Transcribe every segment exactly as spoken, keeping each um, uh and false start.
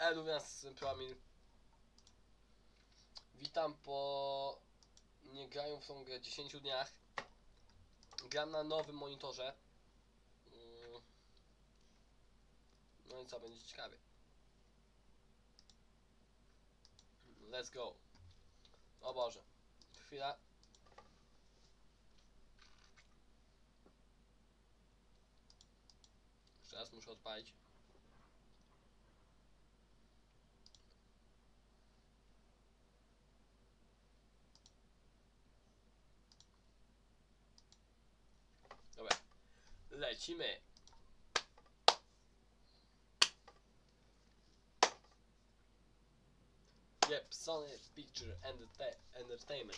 Elu nas Plamil. Witam po... Nie grają w tą grę dziesięciu dniach. Gram na nowym monitorze. No i co, będzie ciekawie. Let's go. O Boże. Chwila. Jeszcze raz muszę odpalić. Dobra. Lecimy. Yep, Sony Picture Entertainment.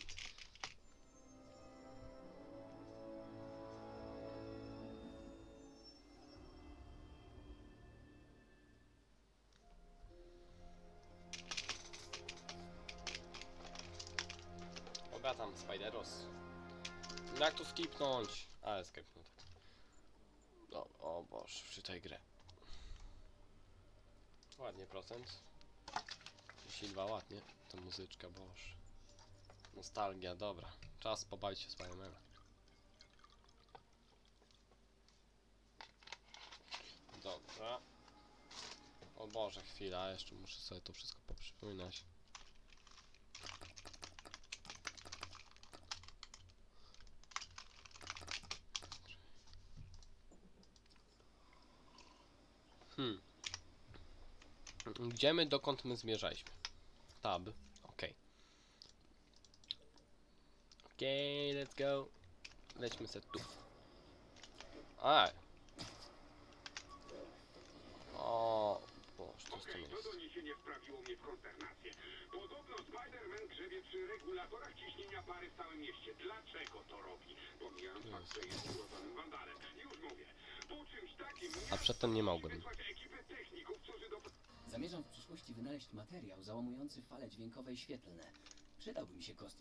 Dobra tam, Spideros. Jak tu skipnąć? Ale skipnął. No, o Boże, wczytaj grę. Ładnie procent. trzydzieści dwa ładnie. To muzyczka, Boże. Nostalgia, dobra. Czas pobawić się Spidermana. Dobra. O Boże, chwila, jeszcze muszę sobie to wszystko poprzypominać. Hmm. Gdzie my, dokąd my zmierzaliśmy? Tab. Ok. Ok, let's go. Lećmy se tu. A. O Boże, to jest to miejsce. To doniesienie wprawiło mnie w konsternację. Podobno Spider-Man grzebie przy regulatorach ciśnienia pary w całym mieście. Dlaczego to robi? Pomijam fakt, że jest urodzonym wandalem. Już mówię. Po czymś takim... A przedtem nie mogłem. Zamierzam w przyszłości wynaleźć materiał załamujący fale dźwiękowe i świetlne. Przydałby mi się kost...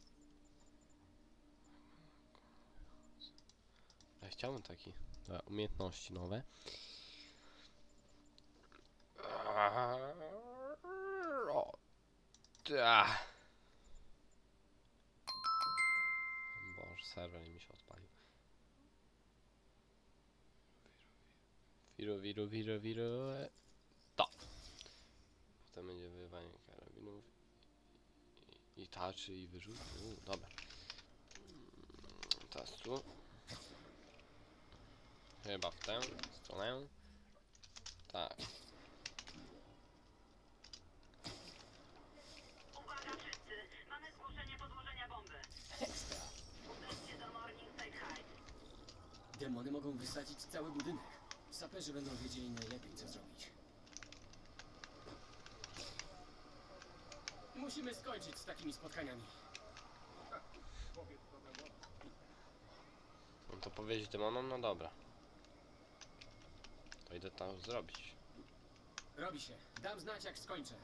Ja chciałbym taki. Dobra, umiejętności nowe. O. Ta. Boże, serwer mi się odpalił. Wiru, wiru, wiru, wiru. To. Potem będzie wyrywanie karabinów. I, i tarczy, i wyrzut. Uuu, dobra. Teraz tu. Chyba w tę stronę. Tak. Uwaga wszyscy! Mamy zgłoszenie podłożenia bomby. Ekstra! Udajcie do Morningside Heights. Demony mogą wysadzić cały budynek. Saperzy będą wiedzieli najlepiej, co zrobić. Musimy skończyć z takimi spotkaniami. No to powiedzieć demonom, no dobra. To idę tam zrobić. Robi się. Dam znać, jak skończę.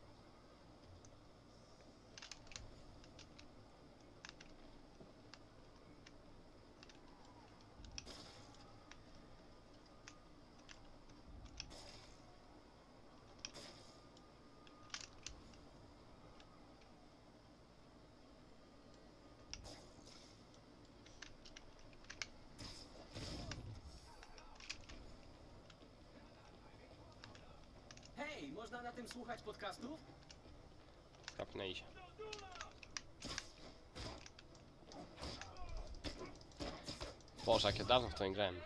Hej, można na tym słuchać podcastów? Kapnę się. Boże, jak ja dawno w to nie grałem.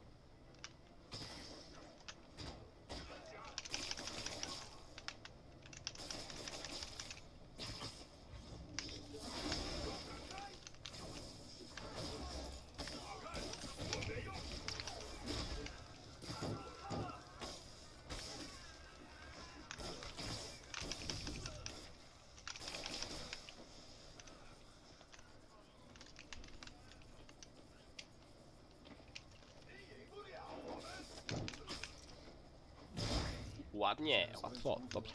Ładnie, łatwo, dobrze.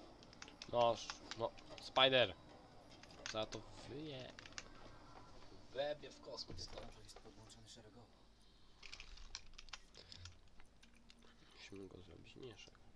No, no, Spider. Za to wyje. Łebie w kosmos. Dobrze jest podłączony szeregowo. Musimy go zrobić nie szeregowo.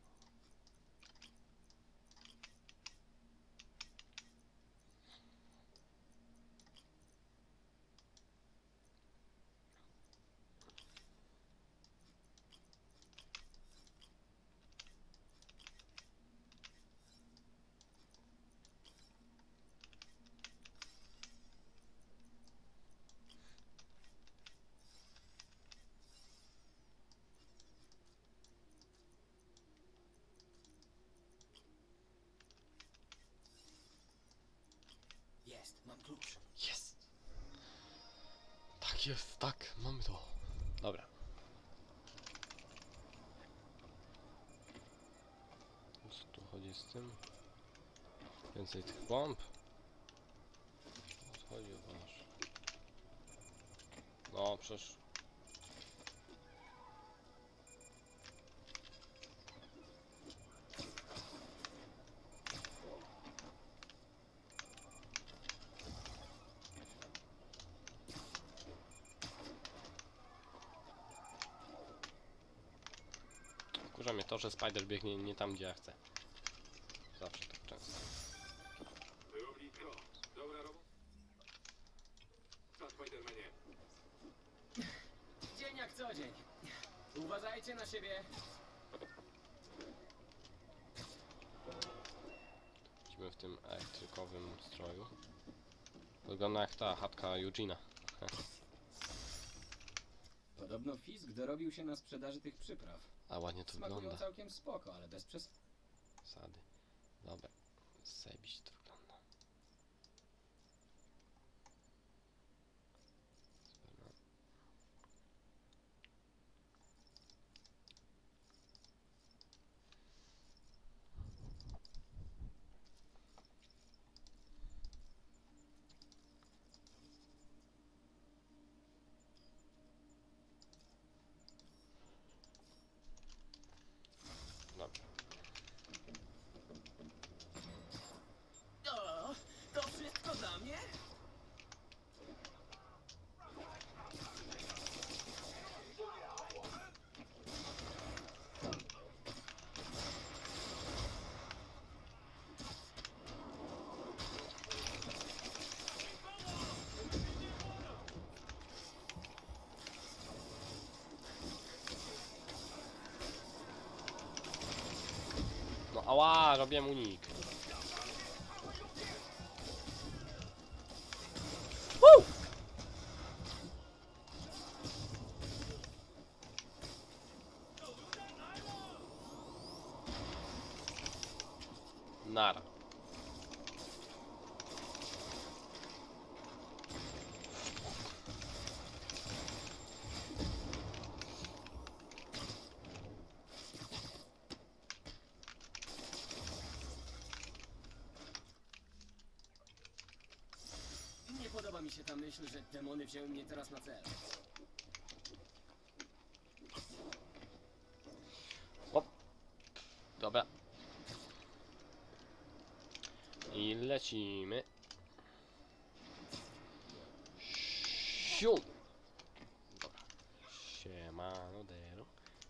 Jest, mam klucz. Jest! Tak jest, tak, mamy to. Dobra. O co tu chodzi z tym? Więcej tych bomb? O co chodzi o wasz? No, przecież... Wkurza mnie to, że Spider biegnie nie tam, gdzie ja chcę. Zawsze tak często. Było blisko. Dobra robota. Co, Spidermanie? Dzień jak co dzień. Uważajcie na siebie. Siedzimy w tym elektrykowym stroju. Wygląda jak ta chatka Eugena. Podobno Fisk dorobił się na sprzedaży tych przypraw. A ładnie to Smakują wygląda. całkiem spoko, ale bez przes... Sady. Dobra. Zajebiście to wygląda. Superman. Dobra. O, to wszystko dla mnie? No ała, robię unik. Woo! Nara. Nie podoba mi się ta myśl, że demony wzięły mnie teraz na cel. Hop. Dobra. I lecimy. Siu. Dobra. Siemanodero.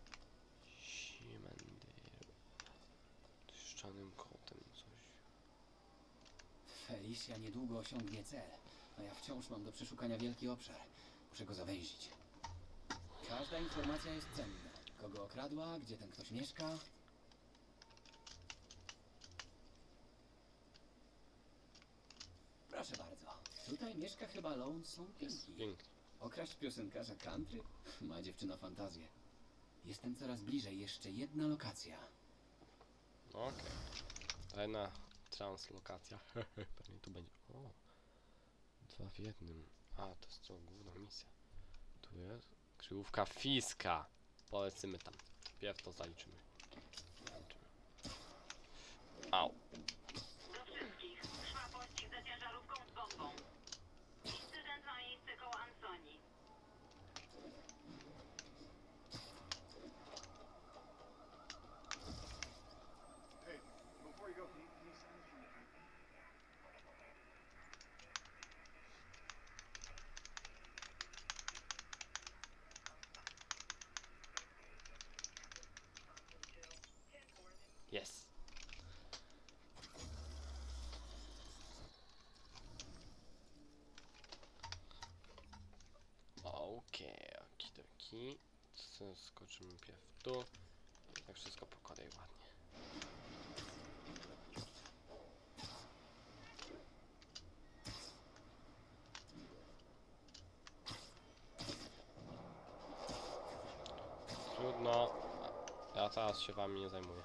Siemandero. Piszczanym kotem coś. Felicia niedługo osiągnie cel, a ja wciąż mam do przeszukania wielki obszar. Muszę go zawęzić. Każda informacja jest cenna. Kogo okradła, gdzie ten ktoś mieszka. Proszę bardzo. Tutaj mieszka chyba Lonesome Jest Pinky. pięknie. Okraść piosenkarza country? Ma dziewczyna fantazję. Jestem coraz bliżej. Jeszcze jedna lokacja. Okej. Jedna translokacja. Pewnie tu będzie. O. Dwa w jednym. A, to jest co? Główna misja. Tu jest kryjówka Fiska. Polecimy tam. Pierw to zaliczymy. Zaliczymy. Au. Do wszystkich. Trwa pościg za ciężarówką z bombą. Incydent ma miejsce koło Ansoni. Dzięki. Skoczymy pierw tu. Tak wszystko po kolei ładnie. Trudno. Ja teraz się wami nie zajmuję.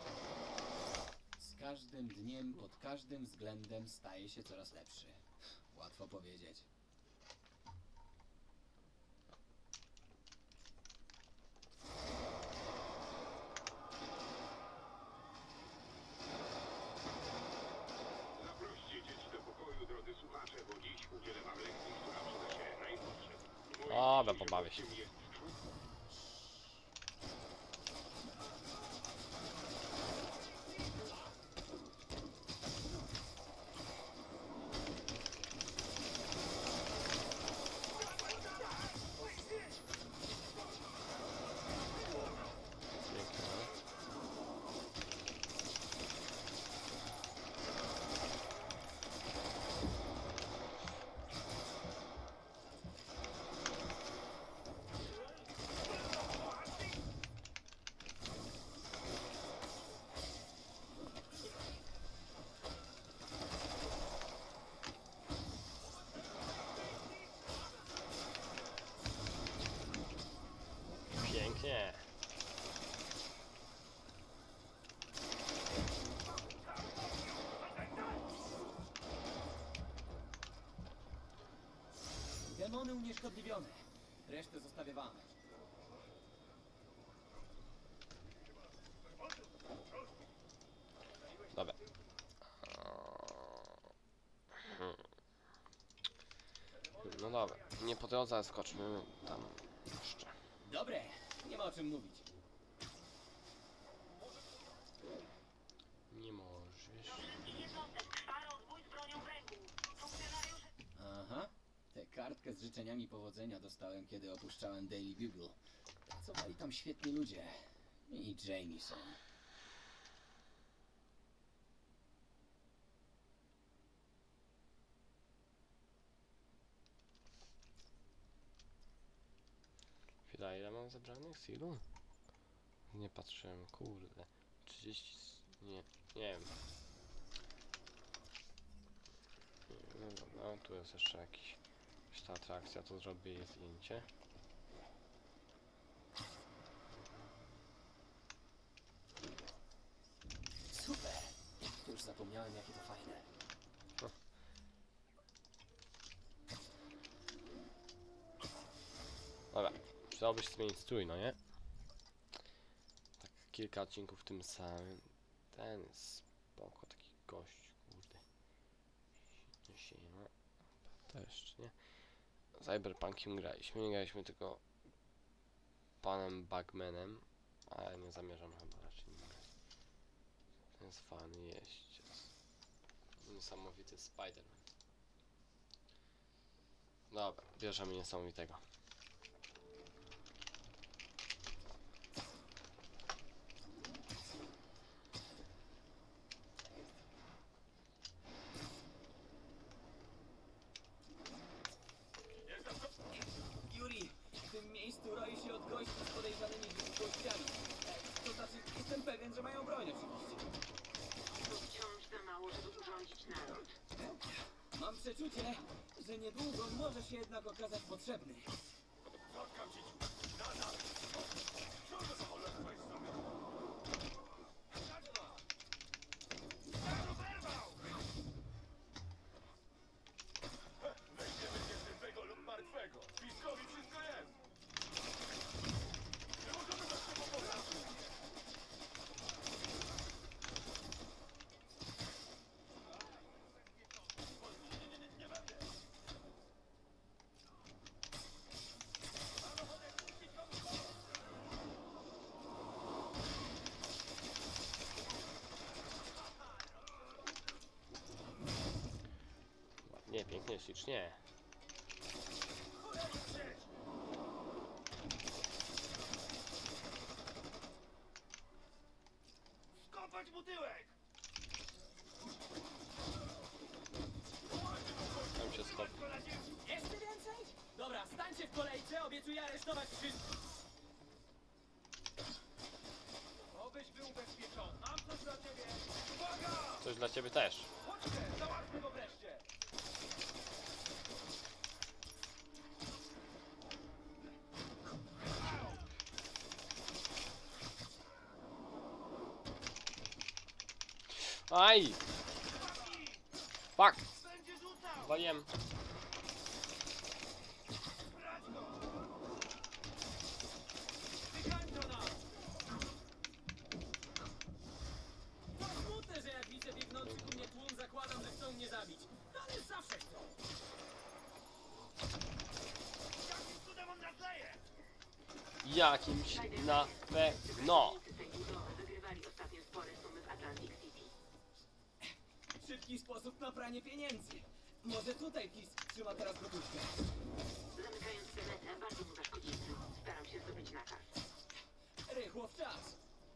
Z każdym dniem, pod każdym względem staje się coraz lepszy. Łatwo powiedzieć. Zaproście dzieci do pokoju, drodzy słuchacze, bo dziś udzielę wam lekcji, która przyda się najpotrzebniej. Dobra, pobawię się. Jest Pięknie. Demony unieszkodliwione. Resztę zostawię wam. Dobra. Hmm. No dobra. Nie po drodze, ale skoczmy tam jeszcze. Dobre, nie ma o czym mówić. Nie możesz. Wszystkich jednostek trwa rozbój z bronią w ręku. Funkcjonariusze... Aha, tę kartkę z życzeniami powodzenia dostałem, kiedy opuszczałem Daily Bugle. Pracowali tam świetni ludzie. I Jameson. Chwila, ile mam zebranych sealu? Nie patrzyłem, kurde. trzydzieści... Nie, nie wiem. No dobra, tu jest jeszcze jakiś... jakaś ta atrakcja, to zrobię jej zdjęcie. Super! Już zapomniałem, jakie to fajne. Dobra, przydałoby się zmienić strój, no nie? Tak kilka odcinków w tym samym. Ten jest spoko, taki gość, kurde. No się nie ma. To jeszcze nie. Cyberpunkiem graliśmy, nie graliśmy tylko panem Bugmanem, ale nie zamierzam chyba raczej nie grać. Ten jest fajny jeździec. Niesamowity Spider-Man. Dobra, bierzemy niesamowitego. Yuri, w tym miejscu roi się od gości z podejrzanymi gościami. To znaczy, jestem pewien, że mają broń oczywiście. To wciąż za mało, żeby urządzić nalot. Mam przeczucie, że niedługo może się jednak okazać potrzebny. Nie, pięknie, ślicznie. Skopać butyłek! Tam się stop. Jeszcze więcej? Dobra, stańcie w kolejce, obiecuję aresztować wszystkich. Obyś był ubezpieczony. Mam coś dla ciebie. Uwaga! Coś dla ciebie też. Chodźcie, załatwmy go wreszcie. Aj! Fuck! Będzie rzucał! Waliłem. Wykańczo nas! To smutne, że jak widzę biegnący u mnie tłum, zakładam, że chcą mnie zabić. Ale zawsze chcą. Jakim cudem on nasleje? Jakimś na pewno. Wygrywali ostatnio spore sumy w Atlantic City. Szybki sposób na pranie pieniędzy. Może tutaj Fisk trzyma teraz gotówkę. Zamykając planetę, bardzo mu zaszkodzimy. Staram się zdobyć nakaz. Rychło w czas.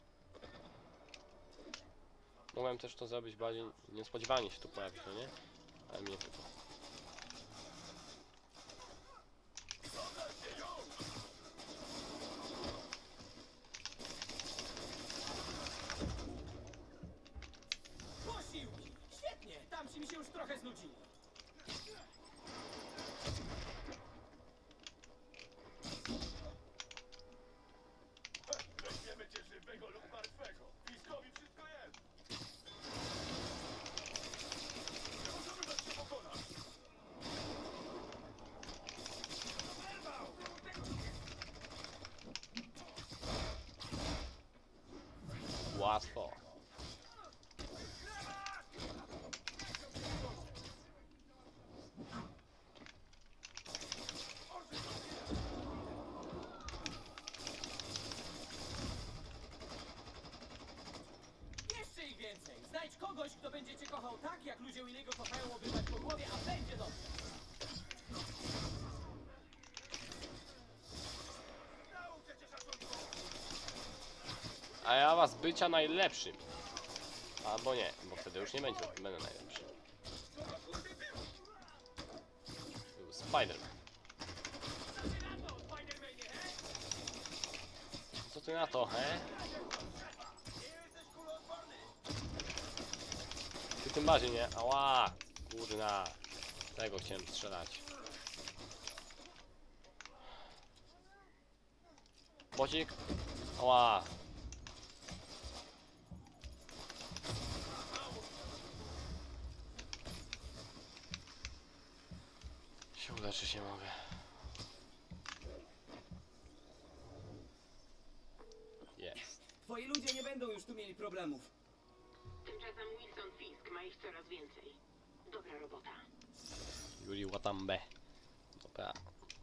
Mogłem też to zrobić bardziej niespodziewanie się tu pojawić, no nie? Ale mnie tylko. Posiłki! Świetnie! Tamci mi się już trochę znudzili. Weźmiemy cię żywego lub martwego. Fiskowi wszystko jest. Nie możemy dać się pokonać. Łatwo. Jeszcze ich więcej. Znajdź kogoś, kto będzie cię kochał tak, jak ludzie Williego kochają obrywać po głowie, a będzie dobrze. A ja was bycia najlepszym. Albo nie, bo wtedy już nie będzie, będę najlepszy. Spider-Man. Co ty na to, he? Ty tym bardziej, nie? Ała! Kurna. Tego chciałem strzelać. Bocik. Ała. Się uleczyć nie mogę. Jest. Twoi ludzie nie będą już tu mieli problemów. Tymczasem Wilson Fisk ma ich coraz więcej. Dobra robota. Yuri Watanabe. Dobra.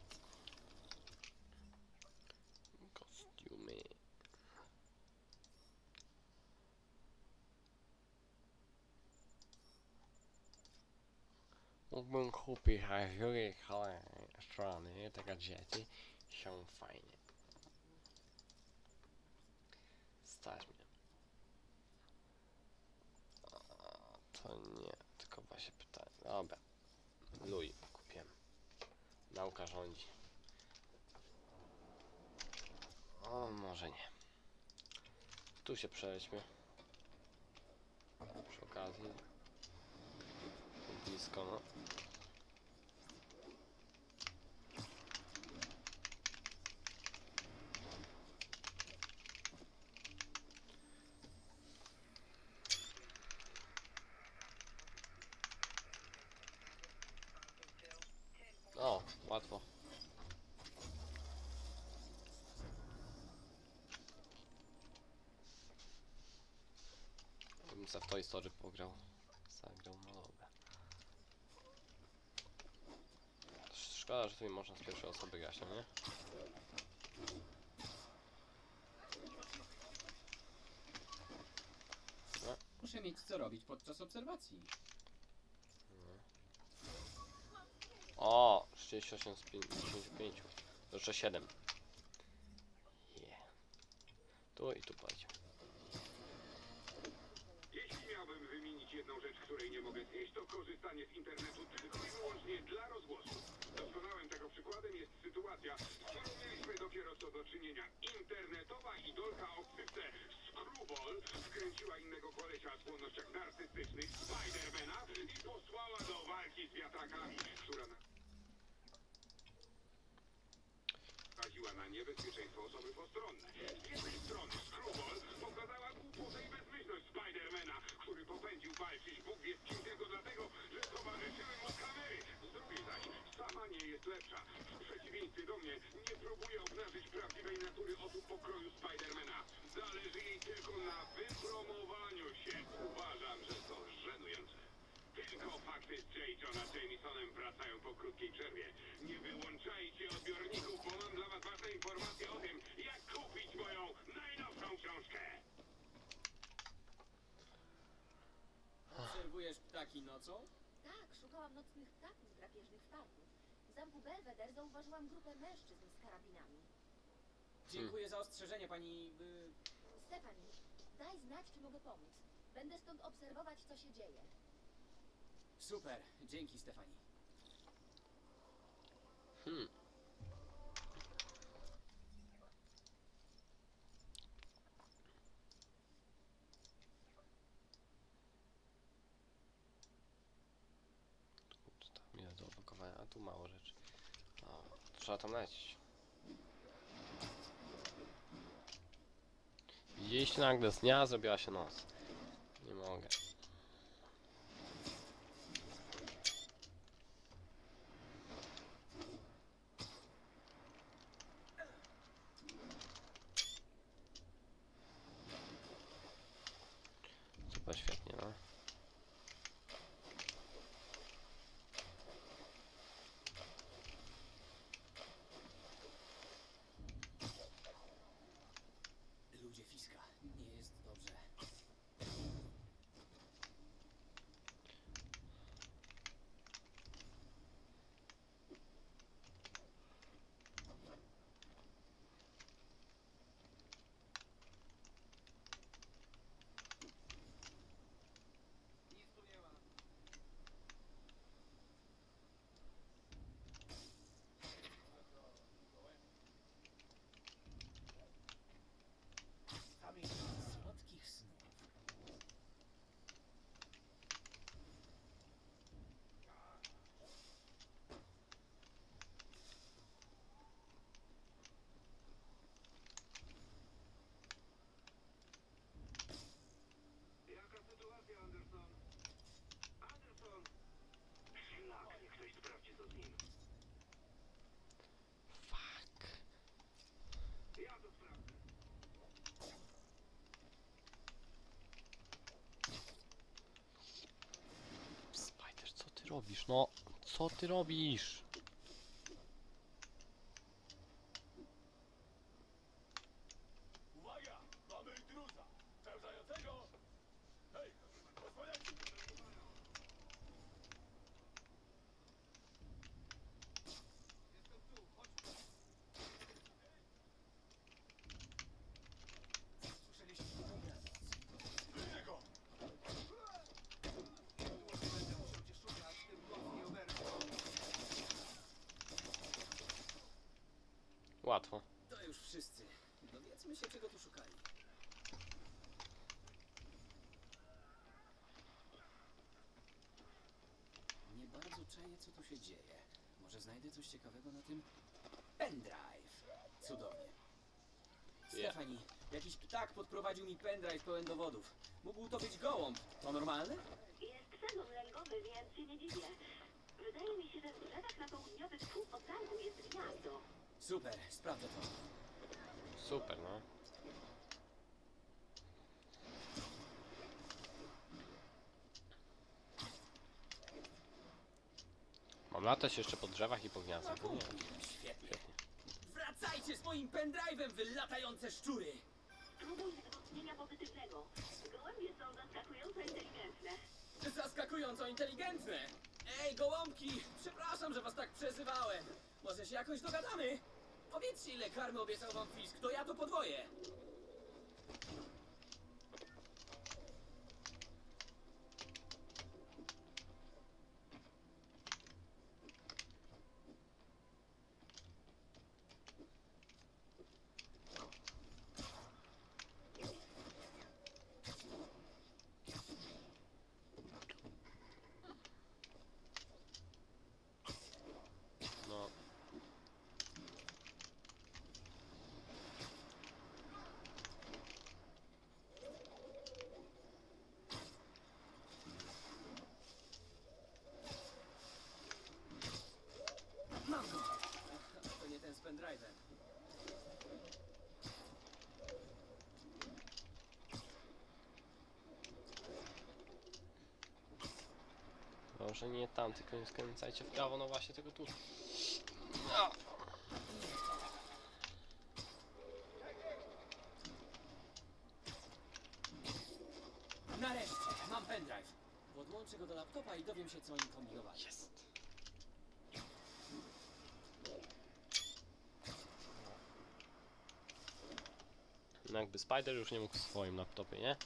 Kostiumy. Mógłbym kupić Yuri strony, te gadżety są fajnie. Stać mnie. A, to nie, tylko właśnie pytanie. Dobra. Luj, kupiłem. Nauka rządzi. O, może nie. Tu się przejdźmy. Przy okazji. Blisko, no. O, łatwo. Bym se w Toy Story pograł. Zagrał, no dobra. Szkoda, że tu nie można z pierwszej osoby grać, no nie? No. Muszę mieć co robić podczas obserwacji. O, trzydzieści osiem z pięćdziesięciu pięciu. Jeszcze siedem. Yeah. Tu i tu poleciał. Jeśli miałbym wymienić jedną rzecz, której nie mogę znieść, to korzystanie z internetu tylko i wyłącznie dla rozgłosu. Doskonałym tego przykładem jest sytuacja, Skrubol wkręciła innego kolesia o skłonnościach narcystycznych, Spidermana, i posłała do walki z wiatrakami, która naraziła na niebezpieczeństwo osoby postronne. Z jednej strony Skrubol pokazała głupotę i bezmyślność Spidermana, który popędził walczyć Bóg wie z kim tylko dlatego, że towarzyszyły mu kamery. Z drugiej zaś sama nie jest lepsza. W przeciwieństwie do mnie nie próbuje obnażyć prawdziwej natury osób pokroju Spidermana. Zależy jej tylko na wypromowaniu się. Uważam, że to żenujące. Tylko fakty z J. Johna Jamesonem wracają po krótkiej przerwie. Nie wyłączajcie odbiorników, bo mam dla was ważne informacje o tym, jak kupić moją najnowszą książkę. Obserwujesz ptaki nocą? Tak, szukałam nocnych ptaków drapieżnych w parku. W zamku Belvedere zauważyłam grupę mężczyzn z karabinami. Dziękuję za ostrzeżenie, pani... Y... Stefani, daj znać, czy mogę pomóc. Będę stąd obserwować, co się dzieje. Super, dzięki, Stefani. Hmm. Tu tam jest do opakowania, a tu mało rzeczy. O, trzeba tam lecieć. Widzieliście, nagle z dnia zrobiła się noc. Nie mogę. Super, świetnie, no. Ludzie Fiska, nie jest dobrze. Nic tu nie ma. Słodkich snów. Jaka sytuacja, Anderson? Anderson! Szlak, niech ktoś sprawdzi, co z nim. Fuck. Ja to sprawdzę. Spider, co ty robisz? No, co ty robisz? Uwaga! Mamy intruza! Pełzającego! Hej! Osłaniajcie! Jestem tu, chodźmy. Słyszeliście to? Widzę go! Będę musiał cię szukać, tym mocniej oberwę. Łatwo. To już wszyscy. Dowiedzmy się, czego tu szukali. Nie bardzo czaję, co tu się dzieje. Może znajdę coś ciekawego na tym pendrive. Cudownie. Stefani, jakiś ptak podprowadził mi pendrive pełen dowodów. Mógł to być gołąb. To normalne? Jest sezon lęgowy, więc się nie dziwię. Wydaje mi się, że w drzewach na południowych wschód od zamku jest gniazdo. Super, sprawdzę to. Super, no. Mam latać jeszcze po drzewach i po gniazdach. No nie. Świetnie. Wracajcie z moim pendrive'em, wy latające szczury! Spróbuj wzmocnienia pozytywnego. Gołębie są zaskakująco inteligentne. Zaskakująco inteligentne! Ej, gołąbki! Przepraszam, że was tak przezywałem. Może się jakoś dogadamy? Powiedzcie, ile karmy obiecał wam Fisk, to ja to podwoję. pendrive'em. Może nie tam, tylko nie skręcajcie w prawo, no właśnie tego tu. No. Nareszcie, mam pendrive. Podłączę go do laptopa i dowiem się, co oni kombinowali. Jest. No jakby Spider już nie mógł w swoim laptopie, nie?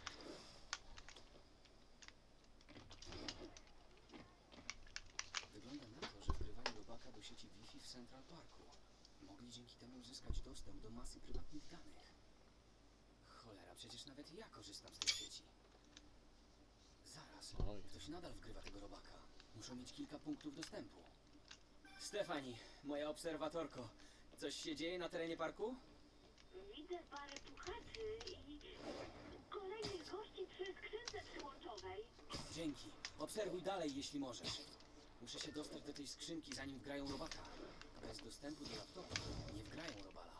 Wygląda na to, że wgrywali robaka do sieci Wi-Fi w Central Parku. Mogli dzięki temu uzyskać dostęp do masy prywatnych danych. Cholera, przecież nawet ja korzystam z tej sieci. Zaraz, Oj. ktoś nadal wgrywa tego robaka. Muszą mieć kilka punktów dostępu. Stefani, moja obserwatorko, coś się dzieje na terenie parku? Widzę parę puchaczy i kolejnych gości przy skrzynce przyłączowej. Dzięki. Obserwuj dalej, jeśli możesz. Muszę się dostać do tej skrzynki, zanim wgrają robaka. Bez dostępu do laptopa nie wgrają robala.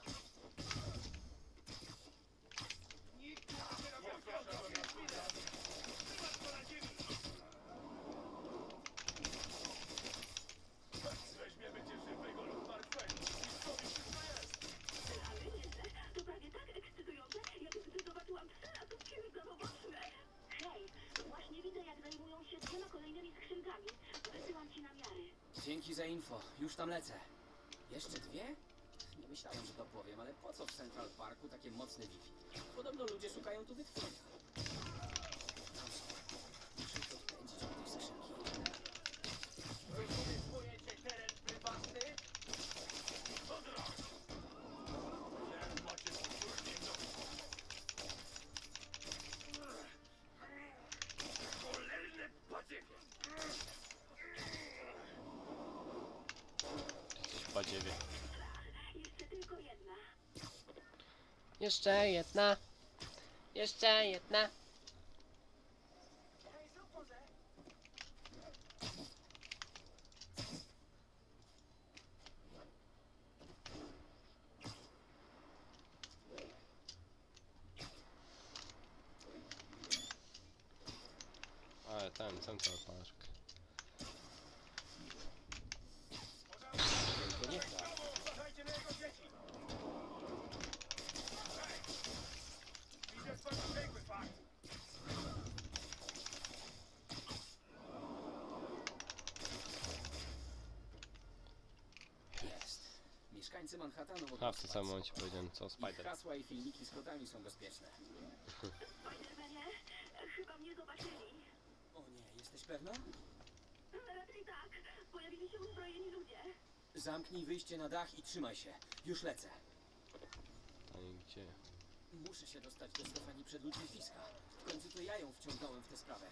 Weźmiemy cię żywego lub martwego. Bliskowi wszystko jest. A wiecie, to prawie tak ekscytujące, jak gdy zobaczyłam trzy latówki zawodoczne. Hej, właśnie widzę, jak zajmują się dwiema kolejnymi skrzynkami. Wysyłam ci namiary. Dzięki za info. Już tam lecę. Jeszcze dwie? Nie myślałem, że to powiem, ale po co w Central Parku takie mocne Wi-Fi? Podobno ludzie szukają tu wytchnienia. Tam są. Muszę się odpędzić od tej skrzynki. Wykorzystujecie teren prywatny? Odra! Macie potwornie do... Cholerny badziewie! Jesteś badziewie. Jeszcze tylko jedna. Jeszcze jedna. Jeszcze jedna. Ale ten, Central Park. Tylko nie da. Uważajcie na jego dzieci! Widzę swoją piękny fakt! Jest. Mieszkańcy Manhattanu mogą A w tym spać samym momencie spokojnie. powiedziałem co Ich Spider. hasła i filmiki z kotami są bezpieczne. Spidermanie, chyba mnie zobaczyli. O nie, jesteś pewna? Raczej tak. Pojawili się uzbrojeni ludzie. Zamknij wyjście na dach i trzymaj się. Już lecę. Pytanie gdzie? Muszę się dostać do Stefanii przed ludźmi Fiska. W końcu to ja ją wciągnąłem w tę sprawę.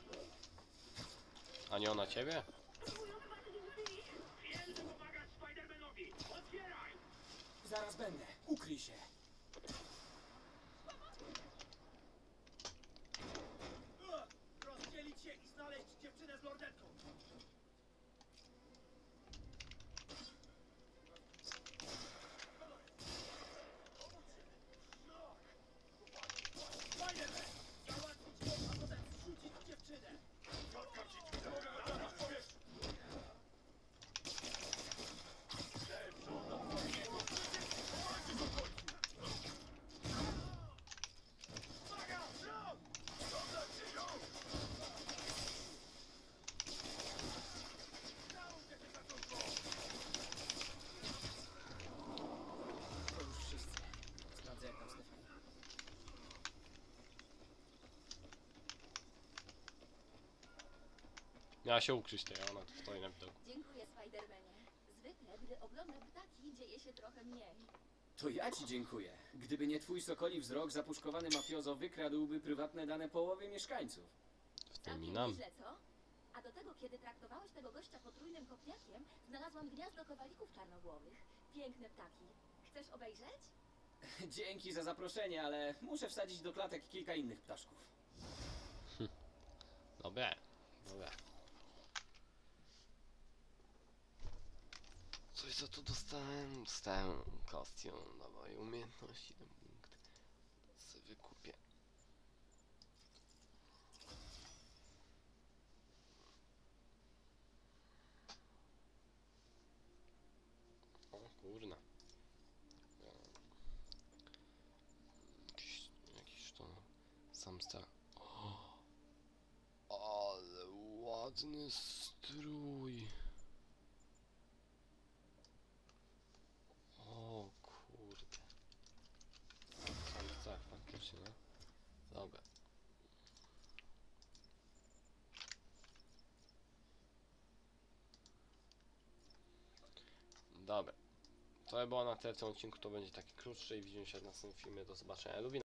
A nie ona ciebie? Próbują wybaczyć drzwi. Wiem, że pomagać Spidermanowi! Otwieraj! Zaraz będę. Ukryj się. Rozdzielić się i znaleźć dziewczynę z lordetką! Spiderman! Załatwić go, a potem zrzucić dziewczynę! Spotkam ci drzwi zamknięte na powierzchni! Lepszą do twojego walczyć do końca! Uwaga! Rok! Zobaczcie ją! Nauczę cię za tą To już wszyscy. Sprawdzę jak tam Stefania. Miała się ukryć tej, a ona tu stoi na widoku. Dziękuję, Spidermanie. Zwykle, gdy oglądam ptaki, dzieje się trochę mniej. To ja ci dziękuję. Gdyby nie twój sokoli wzrok, zapuszkowany mafiozo wykradłby prywatne dane połowy mieszkańców. W tym i Całkiem nam. nieźle, co? A do tego, kiedy traktowałeś tego gościa potrójnym kopniakiem, znalazłam gniazdo kowalików czarnogłowych. Piękne ptaki. Chcesz obejrzeć? Dzięki za zaproszenie, ale muszę wsadzić do klatek kilka innych ptaszków. Dobra, dobra. Coś co tu dostałem? Dostałem kostium nowej umiejętności, ten punkt. Sobie wykupię. O kurna. Jakiś, jakiś to sam star. O, ale ładny strój. O kurde. Sam star faktycznie, no. Dobra. Dobra. To by było na tyle w tym odcinku, to będzie taki krótszy i widzimy się w następnym filmie. Do zobaczenia. Lubię